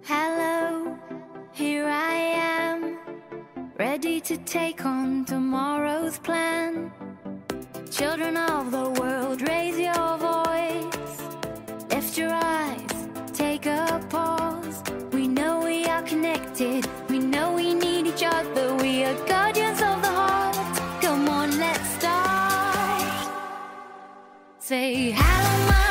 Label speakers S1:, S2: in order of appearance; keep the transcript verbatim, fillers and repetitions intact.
S1: Hello, here I am, ready to take on tomorrow's plan. Children of the world, raise your voice, lift your eyes, take a pause. We know we are connected, we know we need each other. We are guardians of the heart, come on, let's start. Say hello, my